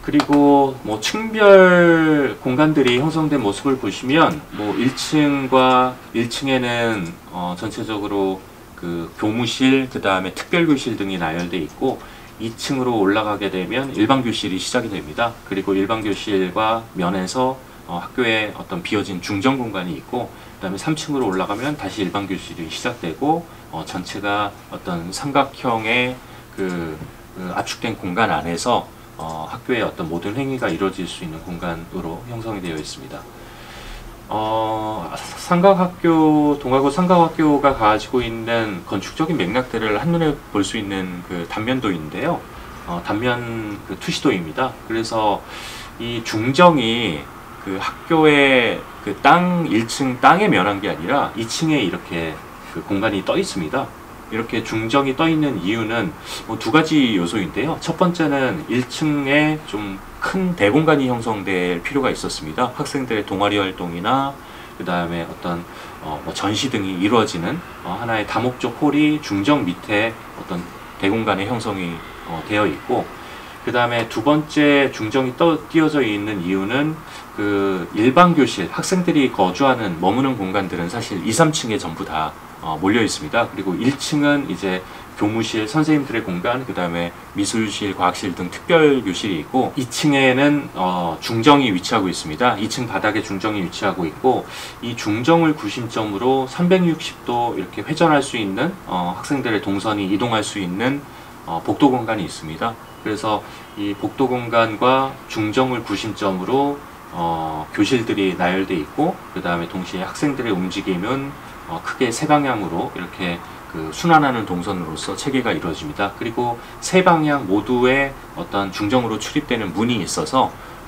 그리고 뭐 층별 공간들이 형성된 모습을 보시면 뭐 1층과 1층에는 전체적으로 그 교무실, 그 다음에 특별교실 등이 나열되어 있고 2층으로 올라가게 되면 일반교실이 시작이 됩니다. 그리고 일반교실과 면에서 학교에 어떤 비어진 중정 공간이 있고, 그 다음에 3층으로 올라가면 다시 일반교실이 시작되고, 전체가 어떤 삼각형의 그 압축된 공간 안에서 학교의 어떤 모든 행위가 이루어질 수 있는 공간으로 형성이 되어 있습니다. 삼각학교, 동아고 삼각학교가 가지고 있는 건축적인 맥락들을 한눈에 볼 수 있는 그 단면도인데요. 단면 그 투시도입니다. 그래서 이 중정이 그 학교의 그 땅 1층 땅에 면한 게 아니라 2층에 이렇게 그 공간이 떠 있습니다. 이렇게 중정이 떠 있는 이유는 뭐 두 가지 요소인데요. 첫 번째는 1층에 좀 큰 대공간이 형성될 필요가 있었습니다. 학생들의 동아리 활동이나 그 다음에 어떤 뭐 전시 등이 이루어지는 하나의 다목적 홀이 중정 밑에 어떤 대공간의 형성이 되어 있고, 그 다음에 두 번째 중정이 띄어져 있는 이유는 그 일반 교실, 학생들이 거주하는 머무는 공간들은 사실 2, 3층에 전부 다 몰려 있습니다. 그리고 1층은 이제 교무실, 선생님들의 공간, 그 다음에 미술실, 과학실 등 특별 교실이 있고, 2층에는 중정이 위치하고 있습니다. 2층 바닥에 중정이 위치하고 있고, 이 중정을 구심점으로 360도 이렇게 회전할 수 있는 학생들의 동선이 이동할 수 있는 복도 공간이 있습니다. 그래서 이 복도 공간과 중정을 구심점으로 교실들이 나열되어 있고, 그 다음에 동시에 학생들의 움직임은 크게 세 방향으로 이렇게 그 순환하는 동선으로서 체계가 이루어집니다. 그리고 세 방향 모두에 어떤 중정으로 출입되는 문이 있어서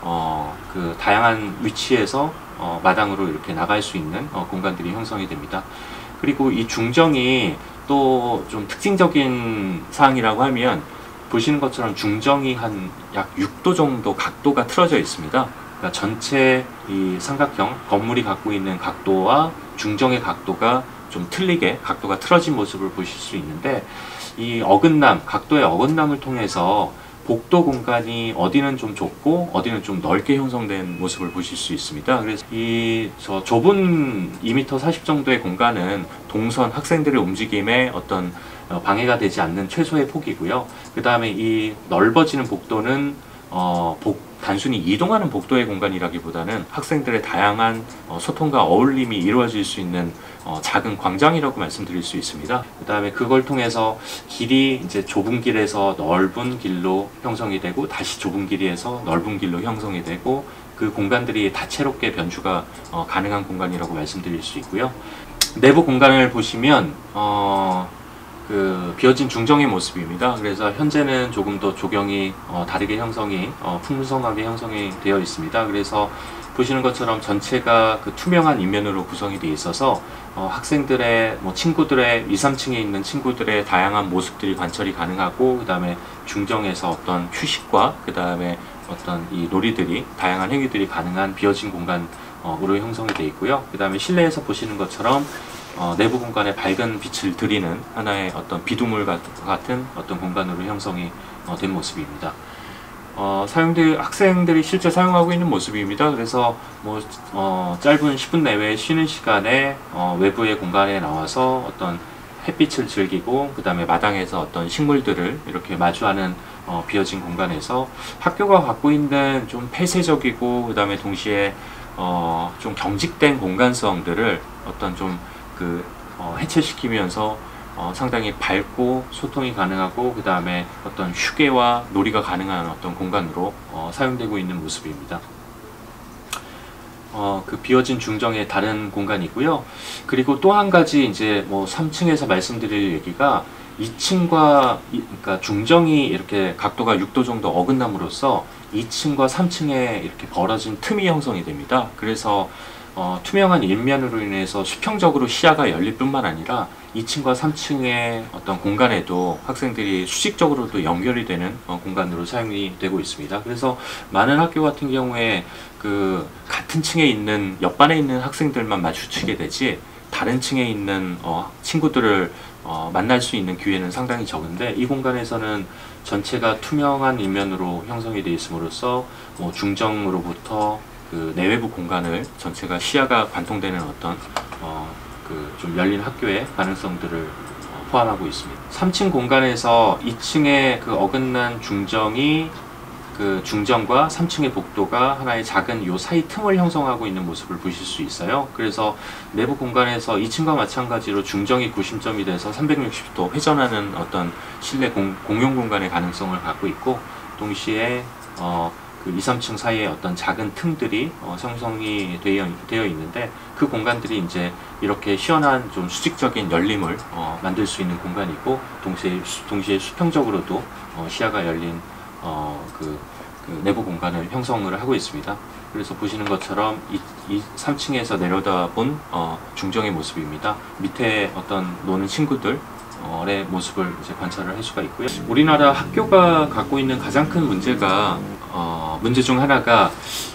그 다양한 위치에서 마당으로 이렇게 나갈 수 있는 공간들이 형성이 됩니다. 그리고 이 중정이 또 좀 특징적인 사항이라고 하면, 보시는 것처럼 중정이 한 약 6도 정도 각도가 틀어져 있습니다. 그러니까 전체 이 삼각형 건물이 갖고 있는 각도와 중정의 각도가 좀 틀리게 각도가 틀어진 모습을 보실 수 있는데, 이 어긋남, 각도의 어긋남을 통해서 복도 공간이 어디는 좀 좁고 어디는 좀 넓게 형성된 모습을 보실 수 있습니다. 그래서 이 좁은 2m 40 정도의 공간은 동선, 학생들의 움직임에 어떤 방해가 되지 않는 최소의 폭이고요. 그 다음에 이 넓어지는 복도는 단순히 이동하는 복도의 공간이라기보다는 학생들의 다양한 소통과 어울림이 이루어질 수 있는 작은 광장이라고 말씀드릴 수 있습니다. 그 다음에 그걸 통해서 길이 이제 좁은 길에서 넓은 길로 형성이 되고, 다시 좁은 길에서 넓은 길로 형성이 되고, 그 공간들이 다채롭게 변주가 가능한 공간이라고 말씀드릴 수 있고요. 내부 공간을 보시면 그 비어진 중정의 모습입니다. 그래서 현재는 조금 더 조경이 다르게 형성이 풍성하게 형성이 되어 있습니다. 그래서 보시는 것처럼 전체가 그 투명한 인면으로 구성이 되어 있어서 학생들의 친구들의 2, 3층에 있는 친구들의 다양한 모습들이 관찰이 가능하고, 그 다음에 중정에서 어떤 휴식과 그 다음에 어떤 이 놀이들이, 다양한 행위들이 가능한 비어진 공간으로 형성이 되어 있고요. 그 다음에 실내에서 보시는 것처럼 내부 공간에 밝은 빛을 들이는 하나의 어떤 비두물 같은 어떤 공간으로 형성이 된 모습입니다. 학생들이 실제 사용하고 있는 모습입니다. 그래서 짧은 10분 내외 쉬는 시간에 외부의 공간에 나와서 어떤 햇빛을 즐기고, 그 다음에 마당에서 어떤 식물들을 이렇게 마주하는 비어진 공간에서 학교가 갖고 있는 좀 폐쇄적이고, 그 다음에 동시에 좀 경직된 공간성들을 어떤 좀 해체시키면서 상당히 밝고 소통이 가능하고, 그 다음에 어떤 휴게와 놀이가 가능한 어떤 공간으로 사용되고 있는 모습입니다. 그 비어진 중정의 다른 공간이고요. 그리고 또 한 가지 이제 3층에서 말씀드릴 얘기가, 2층과 그러니까 중정이 이렇게 각도가 6도 정도 어긋남으로써 2층과 3층에 이렇게 벌어진 틈이 형성이 됩니다. 그래서 투명한 일면으로 인해서 수평적으로 시야가 열릴 뿐만 아니라 2층과 3층의 어떤 공간에도 학생들이 수직적으로도 연결이 되는 공간으로 사용이 되고 있습니다. 그래서 많은 학교 같은 경우에 그 같은 층에 있는 옆반에 있는 학생들만 마주치게 되지, 다른 층에 있는 친구들을 만날 수 있는 기회는 상당히 적은데, 이 공간에서는 전체가 투명한 이면으로 형성이 되어 있음으로써 뭐 중정으로부터 그 내외부 공간을 전체가 시야가 관통되는 어떤 그 좀 열린 학교의 가능성들을 포함하고 있습니다. 3층 공간에서 2층의 그 어긋난 중정이 그 중정과 3층의 복도가 하나의 작은 요 사이 틈을 형성하고 있는 모습을 보실 수 있어요. 그래서 내부 공간에서 2층과 마찬가지로 중정이 구심점이 돼서 360도 회전하는 어떤 실내 공용 공간의 가능성을 갖고 있고, 동시에 그 2, 3층 사이에 어떤 작은 틈들이 형성이 되어 있는데, 그 공간들이 이제 이렇게 시원한 좀 수직적인 열림을 만들 수 있는 공간이고, 동시에 수평적으로도 시야가 열린 그 내부 공간을 형성을 하고 있습니다. 그래서 보시는 것처럼 이 3층에서 내려다본 중정의 모습입니다. 밑에 어떤 노는 친구들의 모습을 이제 관찰을 할 수가 있고요. 우리나라 학교가 갖고 있는 가장 큰 문제가 문제 중 하나가,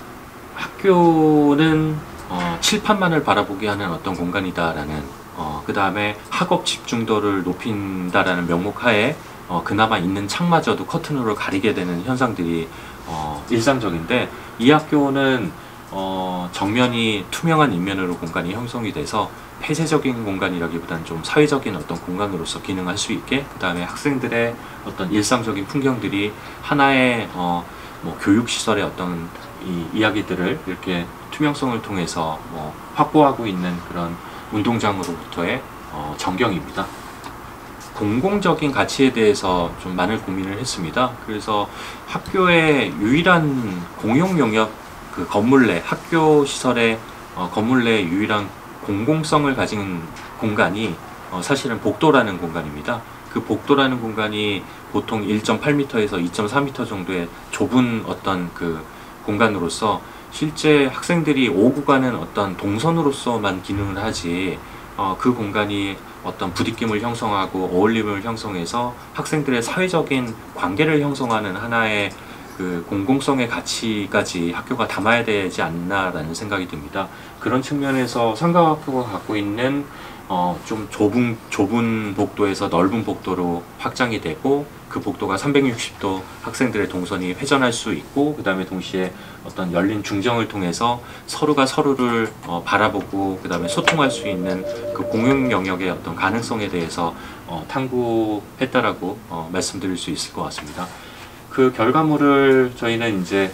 학교는 칠판만을 바라보게 하는 어떤 공간이다라는, 그 다음에 학업 집중도를 높인다라는 명목하에 그나마 있는 창마저도 커튼으로 가리게 되는 현상들이 일상적인데, 이 학교는 정면이 투명한 인면으로 공간이 형성이 돼서 폐쇄적인 공간이라기보다는 좀 사회적인 어떤 공간으로서 기능할 수 있게, 그 다음에 학생들의 어떤 일상적인 풍경들이 하나의 뭐 교육시설의 어떤 이야기들을 이렇게 투명성을 통해서 확보하고 있는 그런 운동장으로부터의 전경입니다. 공공적인 가치에 대해서 좀 많은 고민을 했습니다. 그래서 학교의 유일한 공용 영역, 그 건물 내, 학교 시설의 건물 내 유일한 공공성을 가진 공간이 사실은 복도라는 공간입니다. 그 복도라는 공간이 보통 1.8m에서 2.4m 정도의 좁은 어떤 그 공간으로서, 실제 학생들이 오고 가는 어떤 동선으로서만 기능을 하지, 그 공간이 어떤 부딪힘을 형성하고 어울림을 형성해서 학생들의 사회적인 관계를 형성하는 하나의 그 공공성의 가치까지 학교가 담아야 되지 않나라는 생각이 듭니다. 그런 측면에서 상가학교가 갖고 있는 좀 좁은 복도에서 넓은 복도로 확장이 되고, 그 복도가 360도 학생들의 동선이 회전할 수 있고, 그 다음에 동시에 어떤 열린 중정을 통해서 서로가 서로를 바라보고 그 다음에 소통할 수 있는 그 공용 영역의 어떤 가능성에 대해서 탐구했다라고 말씀드릴 수 있을 것 같습니다. 그 결과물을 저희는 이제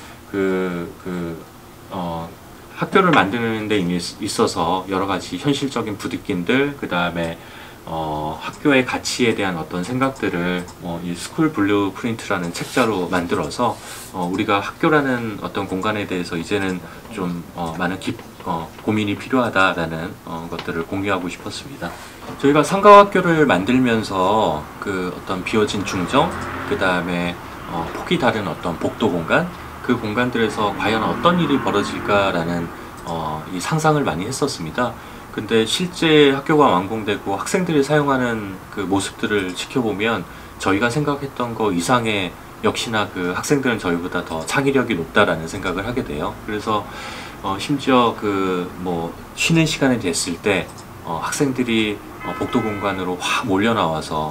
학교를 만드는 데 있어서 여러 가지 현실적인 부딪힘들, 그 다음에 학교의 가치에 대한 어떤 생각들을 이 스쿨 블루프린트라는 책자로 만들어서 우리가 학교라는 어떤 공간에 대해서 이제는 좀 많은 고민이 필요하다라는 것들을 공유하고 싶었습니다. 저희가 상가학교를 만들면서 그 어떤 비어진 중정, 그 다음에 폭이 다른 어떤 복도 공간, 그 공간들에서 과연 어떤 일이 벌어질까라는 이 상상을 많이 했었습니다. 근데 실제 학교가 완공되고 학생들이 사용하는 그 모습들을 지켜보면 저희가 생각했던 거 이상의, 역시나 그 학생들은 저희보다 더 창의력이 높다라는 생각을 하게 돼요. 그래서 심지어 그 뭐 쉬는 시간이 됐을 때 학생들이 복도 공간으로 확 몰려 나와서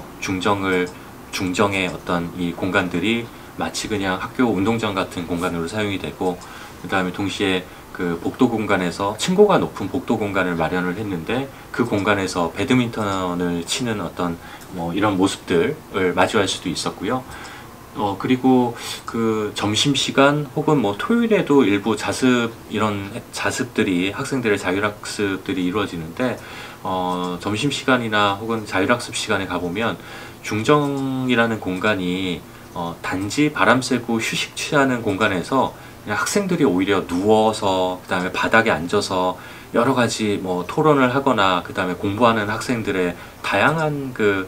중정의 어떤 이 공간들이 마치 그냥 학교 운동장 같은 공간으로 사용이 되고, 그 다음에 동시에 그 복도 공간에서 층고가 높은 복도 공간을 마련을 했는데, 그 공간에서 배드민턴을 치는 어떤 이런 모습들을 마주할 수도 있었고요. 그리고 그 점심시간 혹은 토요일에도 일부 이런 자습들이, 학생들의 자율학습들이 이루어지는데, 점심시간이나 혹은 자율학습 시간에 가보면 중정이라는 공간이 단지 바람 쐬고 휴식 취하는 공간에서 그냥 학생들이 오히려 누워서, 그 다음에 바닥에 앉아서 여러 가지 토론을 하거나, 그 다음에 공부하는 학생들의 다양한 그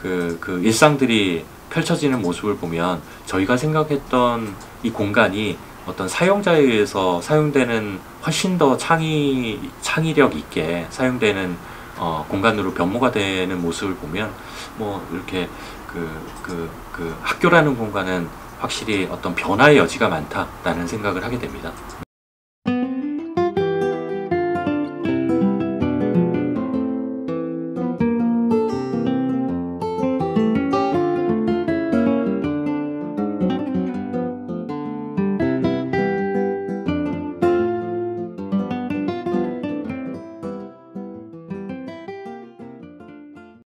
일상들이 펼쳐지는 모습을 보면, 저희가 생각했던 이 공간이 어떤 사용자에 의해서 사용되는 훨씬 더 창의력 있게 사용되는 공간으로 변모가 되는 모습을 보면, 이렇게 학교라는 공간은 확실히 어떤 변화의 여지가 많다라는 생각을 하게 됩니다. 네.